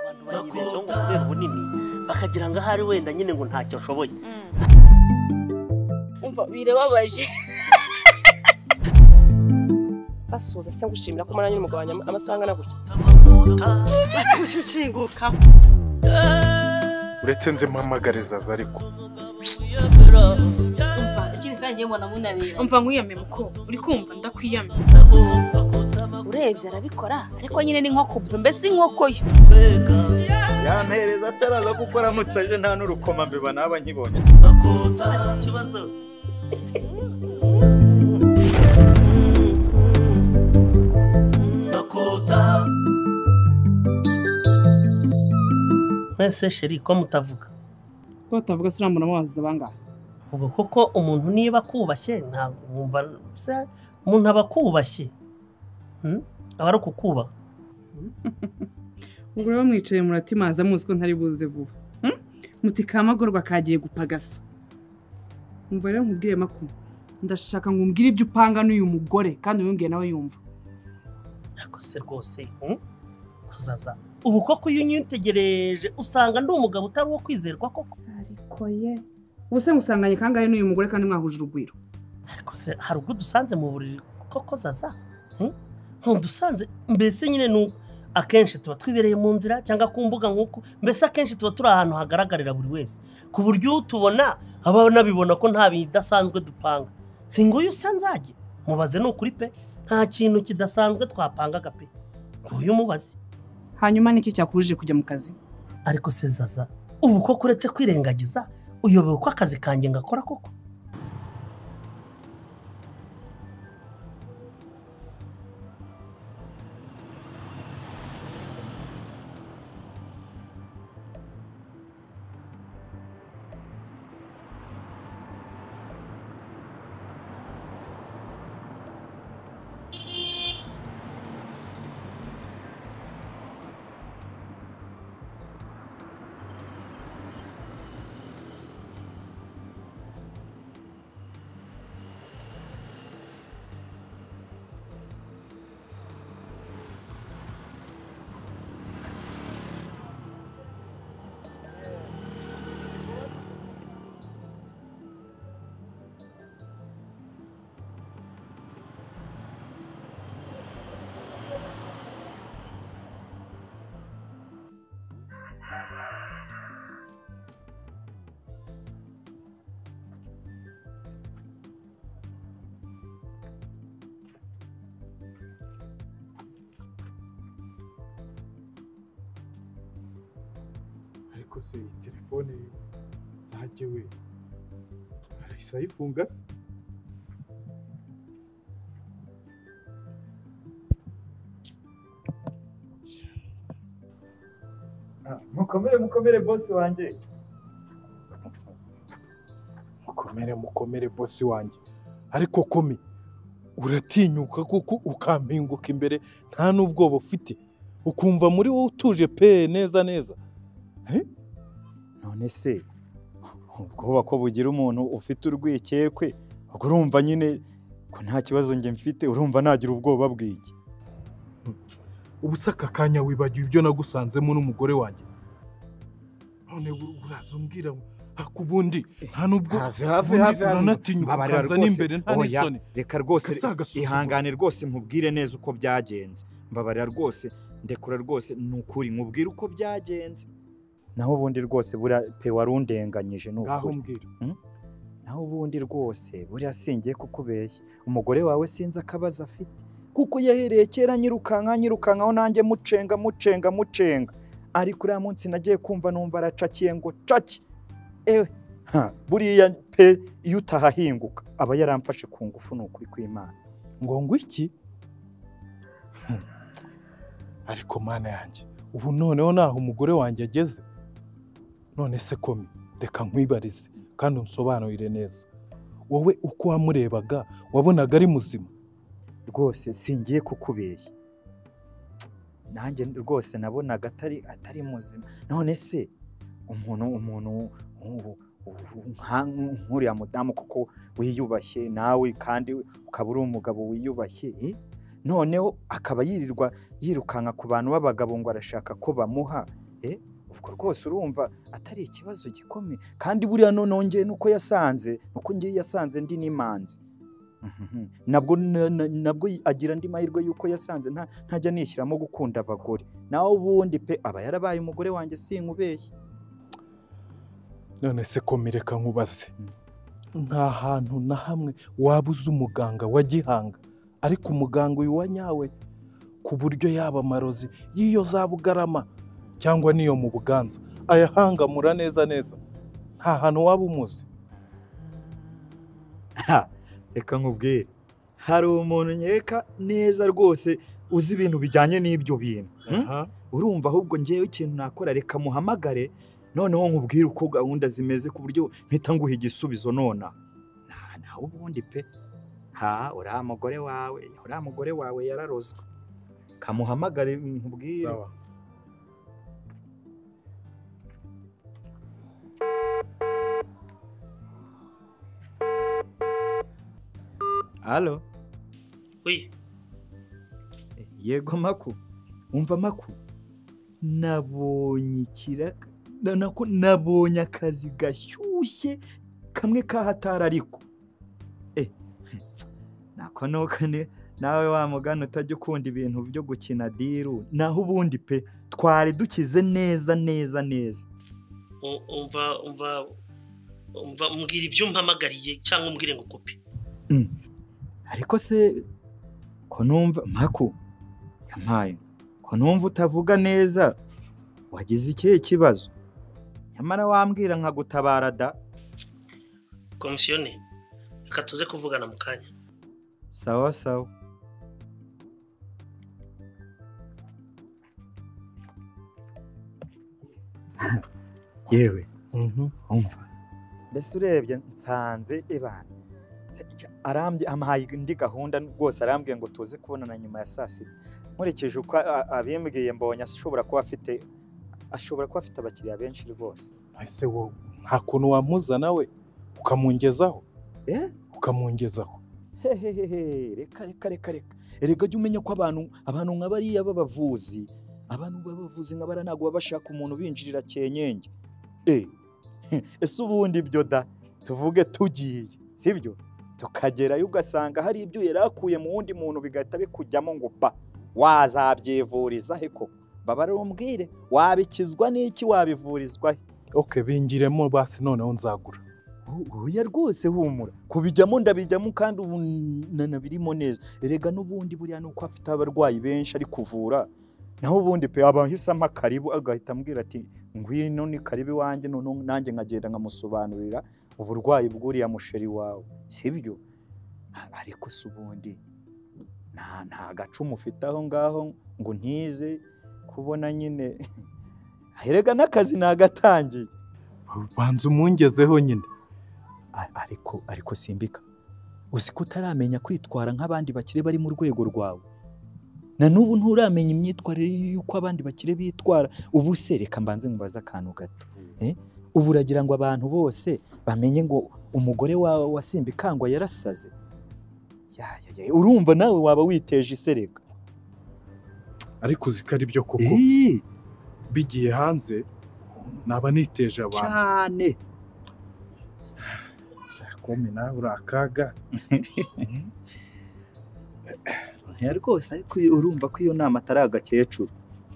abantu bayibejeho ngo kubera ubunini bakagira ngo ahari wenda nyine ngo ntacyo nshoboye. Umva birebabaje. Basuza se ngushimira ko mwana nyine umugabanya amasanga na gutya. Ushinguka. Uretse nze mpamagariza ariko. Umva ikindi kandi mbona munabira. Umva nkwiyame muko uri kumva ndakwiyame. Urebye arabikora ariko nyine ni nkoko mbese inkoko yo. Yampereza ataraza gukora mutsaje nta n'urukoma mbiba naba nkibonye. Kibazo. Ese sheri ko mutavuga? Ko tavuga siramuna mwaziza bangahe? Ubwo koko umuntu niba kubashye ntabwo mwumva umuntu aba kubashye. Aba ari kukubaha. Ubwo rero mwicaye muratimaza muzi ko ntari buze vuba. Muti kamagorwa kagiye gupagasa. Umva rero nkubwire makuru. Ndashaka ngo umbwire ibyo upanga n'uyu mugore kandi umbwire nawe yumva. Ako se rwose kuzaza. Ubu koko iyo unyitegereje usanga ndi umugabo utari uwo kwizerwa koko. Ariko ye. Ubuse musanganye kangahe n'uyu mugore kandi mwahuje urugwiro. Ariko se hari ubwo dusanze mu buriri koko zaza? Ntudusanze mbese nyine akenshi tuba twibereye mu nzira cyangwa ku mbuga nk'uko mbese akenshi tuba turi ahantu hagaragarira buri wese ku buryo tubona abana bibona ko nta bidasanzwe dupanga. Singuyu usanzage mubaze n'ukuri pe nta kintu kidasanzwe twapangaga pe. Uyu mubaze. Hanyuma niki cyakuje kujya mu kazi? Ariko se zaza ubu ko kuretse kwirengagiza uyobewe ko akazi kanjye ngakora koko. Ariko se telefone zajye we arahise ayifunga se? Mukomere boss wanjye. Mukomere boss wanjye. Ariko komi uratinyuka kuko ukampinguka imbere nta n'ubwoba ufite ukumva muri wowe utuje pe neza. None se ubwoba ko bugira umuntu ufite urwikekwe urumva nyine ko nta kibazo nge mfite urumva nagira ubwoba bw'iki? Ubusaka kanya wibagiwe ibyo nagusanzemo n'umugore wanjye. None uraza umbwira akubundi nta nubwo uratinyuka ukaza n'imbere nta n'isoni. Reka rwose ihangane rwose nkubwire neza uko byagenze. Mbabarira rwose ndekura rwose nukuri nkubwire uko byagenze. Naho ubundi rwose buriya pe warundenganyije n'ukuri. Naho ubundi rwose buriya singiye kukubeshya. Umugore wawe sinzi akabazo afite kuko yahereye kera nyirukankaho nanjye mucenga. Ariko uriya munsi nagiye kumva numva aracakiye ngo caki. Buriya pe iyo utahahinguka aba yaramfashe ku ngufu n'ukuri kw'Imana. Ngo iki? Ariko mana yanjye ubu noneho naho umugore wanjye ageze. None se komi reka nkwibarize kandi unsobanurire neza. Wowe uko wamurebaga wabonaga ari muzima? Rwose singiye kukubeshya. Nanjye rwose nabonaga atari muzima. None se umuntu nk'uriya mudamu kuko wiyubashye nawe kandi ukaba uri umugabo wiyubashye noneho akaba yirirwa yirukanka ku bantu b'abagabo ngo arashaka ko bamuha ubwo rwose urumva atari ikibazo gikomeye kandi buriya nongeye nuko yasanze nuko ngiye yasanze ndi n'imanzi nabwo agira andi mahirwe yuko yasanze ntajya nishyiramo gukunda abagore nawe ubundi pe aba yarabaye umugore wanjye sinkubeshye. none se komereka nkubaze nta hantu na hamwe waba uzi umuganga wa gihanga ariko umuganga uyu wa nyawe ku buryo yaba amarozi y'iyo za Bugarama cyangwa niyo mu Buganza ayahangamura neza neza nta hantu waba umuzi? Reka nkubwire hari umuntu nkeka neza rwose uzi ibintu bijyanye n'ibyo bintu. Urumva ahubwo ngewe ikintu nakora reka muhamagare noneho nkubwire uko gahunda zimeze ku buryo mpita nguha igisubizo nona. Nawe ubundi pe uriya mugore wawe yararozwe. Kamuhamagare nkubwire. Sawa. Halo? Oui. Yego Maku. Umva Maku. Nabonye akazi gashyushye kamwe kahatara ariko. Nako nokane nawe wa mugana utajya ukunda ibintu byo gukina diru naho ubundi pe twari dukize neza. Umva mbwira ibyo mpamagariye cyangwa umbwire ngo kopi. Ariko se ko numva Maku yampaye ko numva utavuga neza wagize ikihe kibazo nyamara wambwira nkagutabara da. Komisiyone reka tuze kuvugana mu kanya. Sawa. Yewe umva mbese urebye nsanze ibana arambye amahaye indi gahunda rwose arambwiye ngo tuze kubonana nyuma ya saa sita. Nkurikije uko abimbwiye mbonye ashobora kuba afite abakiriya benshi rwose. Ese wowe nta kuntu wamuzana we ukamungezaho? Ukamungezaho? Reka erega jya umenya ko abantu nka bariya b'abavuzi nka bara ntabwo baba bashaka umuntu binjirira cyenyenge. Ese ubundi byo da tuvuge tugiye sibyo tukagerayo ugasanga hari ibyo yarakuye mu wundi muntu bigahita bikujyamo ngo wazabyivuriza he ko baba rumbwire wabikizwa n'iki wabivurizwa he? Bingiremo basi noneho nzagura. Oya rwose humura kubijyamo ndabijyamo kandi ubu nanabirimo neza. Erega n'ubundi buriya nuko afite abarwayi benshi ari kuvura naho ubundi pe abahisamo akaribu agahita ambwira ati ngwino ni karibu wanjye none nanjye nkagenda nkamusobanurira uburwayi bw'uriya musheri wawe sibyo. Ariko se ubundi nta gacumu ufite aho ngaho ngo ntize kubona nyine erega n'akazi nagatangiye. Banza umungezeho nyine. Ariko simbika uzi ko utaramenya kwitwara nk'abandi bakire bari mu rwego rwawe na n'ubu nturamenya imyitwarire y'uko abandi bakire bitwara. Ubu se reka mbanze nkubaza akantu gato. Ubu uragira ngo abantu bose bamenye ngo umugore wawe wasimbikangwa yarasaze? Urumva nawe waba witeje isereka. Ariko uzi ko ari byo koko bigiye hanze naba niteje abantu cyane. Kome nawe urakaga. Rwose ariko urumva ko iyo nama atari agakecuru.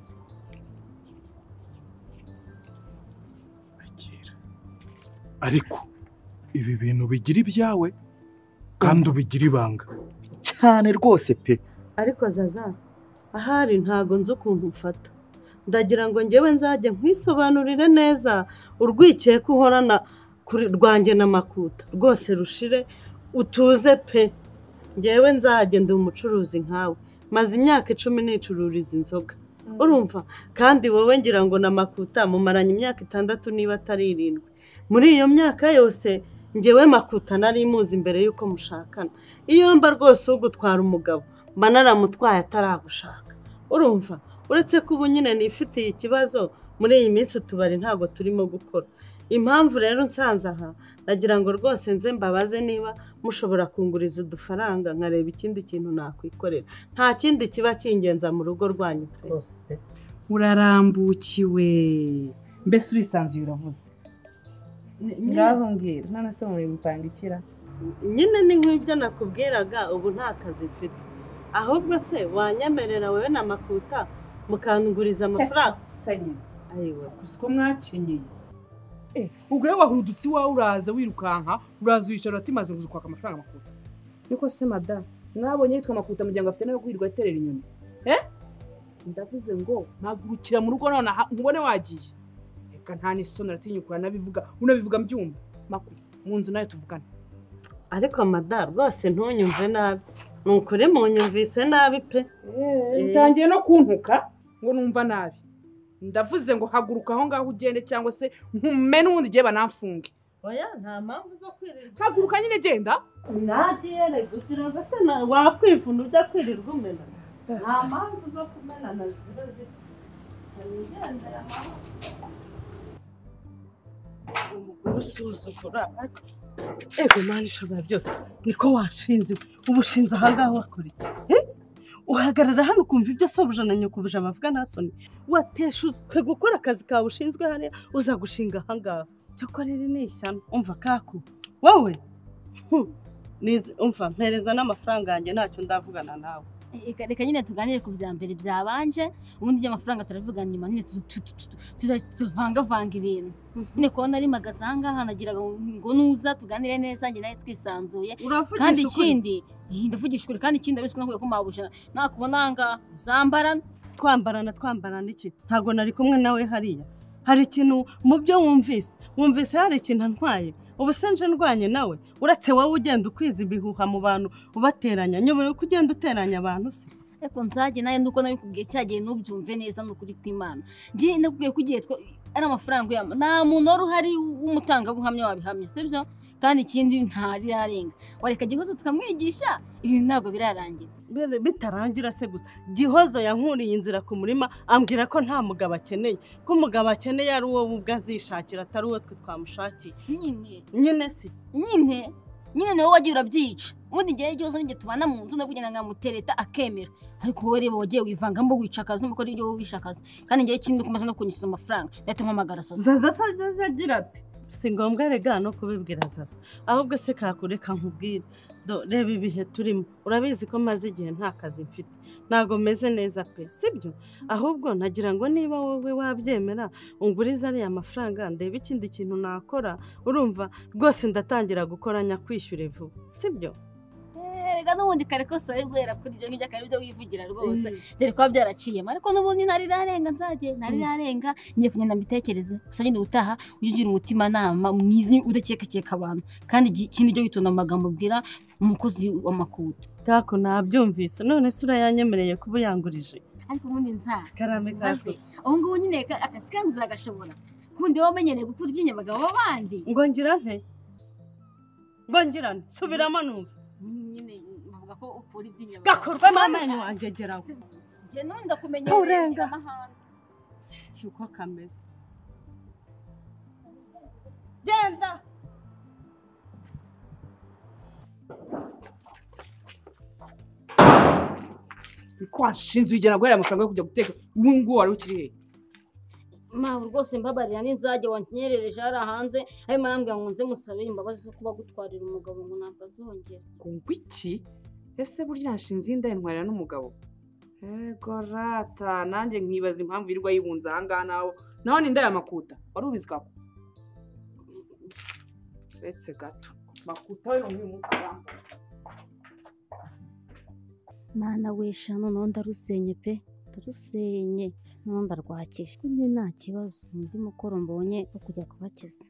Ariko ibi bintu bigira ibyawe kandi ubigira ibanga cyane rwose pe. Ariko Zaza ahari ntago nzi ukuntu mfata ndagira ngo ngewe nzajye nkwisobanurire neza urwikeko uhorana kuri rwanjye na Makuta rwose rushire utuze pe. Ngewe nzajye ndi umucuruzi nkawe maze imyaka 10 nicururiza inzoga urumva kandi wowe ngira ngo na Makuta mumaranye imyaka 6 niba atari 7. Muri iyo myaka yose ngewe Makuta nari muzi imbere yuko mushakana. Iyo mba rwose ugutwara umugabo mba naramutwaye ataragushaka urumva. Uretse ko ubu nyine nifitiye ikibazo muri iyi minsi tubari ntago turimo gukora. Impamvu rero nsanze aha nagira ngo rwose nze mbabaze niba mushobora kunguriza udufaranga nkareba ikindi kintu nakwikorera. Nta kindi kiba kingenza mu rugo rwanyu. urarambukiwe mbese urisanzuye uravuze ngaho mbwira none se muri gupanga ikira nyine ni nk'ibyo nakubwiraga ubu nta kazi mfite ahubwo se wanyemerera wowe na Makuta mukanguriza amafaranga ayiwe kuko mwakenyeye ubwo rero wahurudutse iwawe uraza wirukanka uraza wicara ati maze nguje kwaka amafaranga Makuta niko se madame nabonye yitwa Makuta mu gihe afite nayo kwirirwa aterera inyoni ndavuze ngo mpagurukira mu rugo none nkubone wagiye reka nta n'isoni aratinyukura nabivuga unabivuga mbyumva Makuta mu nzu nayo tuvugana ariko madame rwose ntunyumve nabi nukuri munyumvise nabi pe ntangiye no kuntuka ngo numva nabi ndavuze ngo haguruka aho ngaho ugende cyangwa se nkume n'ubundi gihe banamfunge oya nta mpamvu zo kwirirwa haguruka nyine genda nagiye kugira ngo se wakwivuna ujya kwirirwa umena nta mpamvu zo kumenana ziba zitandukanye umugore usuzugura ego mani ishobora byose niko washinze ubushinze ahangaha wakora iki uhagarara hano ukumva ibyo sobuja na nyokubuje bavuga nta soni wateshuzwe gukora akazi kawe ushinzwe hariya uzagushinga ahangaha cyakora riri ni ishyano umva kaku wowe umva mpereza n'amafaranga yanjye ntacyo ndavugana nawe reka nyine tuganire ku bya mbere byabanje ubundi y'amafaranga turavuga nyuma nyine tuvangavanga ibintu nyine kubona ari magaza ahangaha nagiraga ngo nuza tuganire neza njye nawe twisanzuye kandi ikindi ndavugisha ukuri kandi ikindi abiswe nakuye ko mabuje nakubona ahangaha uzambarana twambarana iki ntabwo nari kumwe nawe hariya hari ikintu mu byo wumvise hari ikintu antwaye ubu se nje ndwanye nawe uretse wowe ugenda ukwiza ibihuha mu bantu ubateranya nyuma yo kugenda uteranya abantu se ariko nzajye nawe nuko nabikubwiye cyagiye nubyumve neza n'ukuri kw'Imana ngiye ndakubwiye ko igihe ari amafaranga uyama nta muntu wari uhari w'umutangabuhamya wabihamya sibyo kandi ikindi ntari yarenga wareka Gihozo tukamwigisha ibi ntabwo birarangira bitarangira se gusa Gihozo yankuriye inzira ku murima ambwira ko nta mugabo akeneye ko umugabo akeneye ari uwo ubwo azishakira atari uwo twe twamushakiye nyine si nyine nawe wagiye urabyica ubundi igihe Gihozo n'inge tubana mu nzu ndabugena ngamutereta akemera ariko wowe reba wagiye wivangamo wicakaza umukora ibyo wishakaza kandi ngiye ikindi kumaze no kunyishyuza amafaranga ndahita mpamagara zaza agira ati si ngombwa rega no kubibwira Zaza ahubwo se kakureka nkubwire reba ibihe turimo urabizi ko maze igihe nta kazi mfite ntago meze neza pe sibyo ahubwo nagira ngo niba wowe wabyemera unguriza ariya mafaranga ndebe ikindi kintu nakora urumva rwose ndatangira gukora nyakwishyure vuba sibyo rega n'ubundi kare kose ari guhera kuri ibyo ngibyo akaba ibyo wivugira rwose dore ko byaraciyemo ariko n'ubundi narirarenga narirarenga ngiye kugenda mbitekereze gusa nyine utaha ujye ugira umutima nama mwiza udakekakeka abantu kandi ikindi cyo witonda amagambo ubwira umukozi wa Makuta kako nabyumvise none se urayanyemereye kuba uyangurije ariko ubundi nzaha karame kazo ubu ngubu nyine akazi kanyu uzagashobora kundi wamenyereye gukura iby'inyabagabo b'abandi ngo ngira nte subiramo numva nyine bavuga ko ukura iby'inyabagabo gakorwamo amenyo wanjye geraho njye n'ubundi ndakumenyereye amahanga uko kameze genda kwashinze ugena guhera amafaranga yo kujya guteka ngo wari ukiri he mawe rwose mbabarira n'inzajye wanyerereje hari hanze arimo arambwira ngo nze musabire imbabazi zo kuba gutwarira umugabo ngo ntabwo azongera ngo iki ese burya nshinze inda intwarira n'umugabo ego rata nanjye nkibaza impamvu yirirwa yibunze ahangaha naho ni inda ya Makuta wari ubizi kako uretse gato Makuta we n'uyu munsi mana wesha noneho ndarusenye pe ndarusenye noneho ndarwakije kundi nta kibazo undi mukoro mbonye wo kujya kubakiza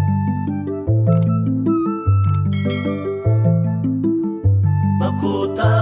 Makuta